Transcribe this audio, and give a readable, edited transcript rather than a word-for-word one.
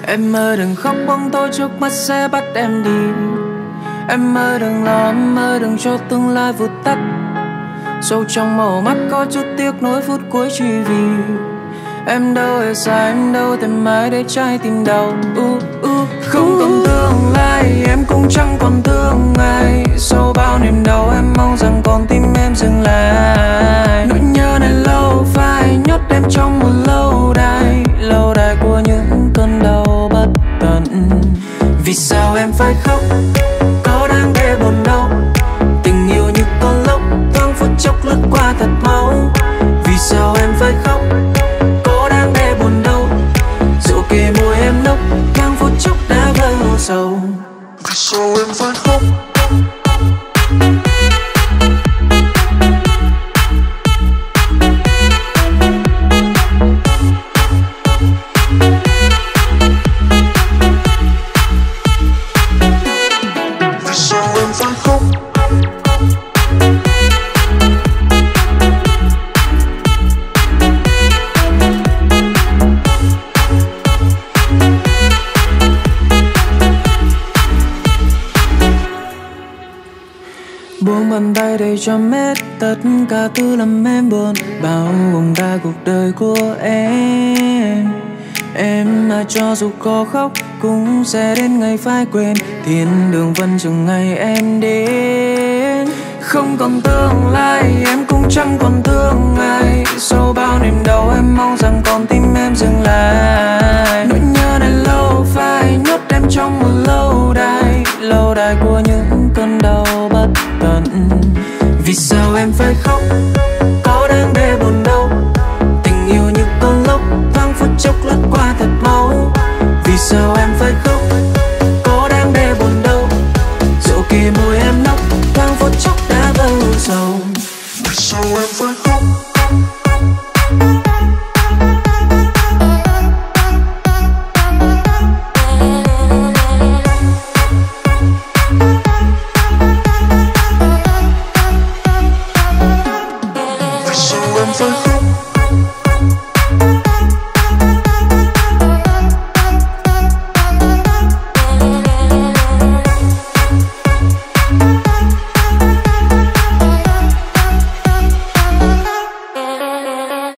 Em ơi đừng khóc bóng tối trước mắt sẽ bắt em đi. Em ơi đừng lo, em ơi đừng cho tương lai vụt tắt. Sâu trong màu mắt có chút tiếc nuối phút cuối chỉ vì em đâu hề sai, em đâu thể mãi để trái tim đau. Không còn tương lai, em cũng chẳng còn thương ai. Sau bao niềm đau em mong rằng con tim em dừng lại. Nỗi nhớ này lâu phai nhốt em trong một lâu đài của những cơn đau bất tận. Vì sao em phải khóc, có đáng để buồn đâu. Tình yêu như con lốc thoáng phút chốc lướt qua thật mau. Vì sao em phải khóc, có đáng để buồn đâu. Dù kề môi em nốc thoáng phút chốc đã vơi hồ sầu. Vì sao em phải khóc. Buông bàn tay để cho hết tất cả thứ làm em buồn, bao gồm cả cuộc đời của em. Em mà cho dù có khóc cũng sẽ đến ngày phải quên. Thiên đường vẫn chừng ngày em đến. Không còn tương lai, em cũng chẳng còn thương ai. Sau bao niềm đau em mong rằng con tim em dừng lại. Nỗi nhớ này lâu phai nhốt em trong một lâu đài của những cơn đau bất tận. Vì sao em phải khóc, có đáng để buồn đâu. Tình yêu như con lốc thoáng phút chốc lướt qua thật mau. Vì sao em phải khóc,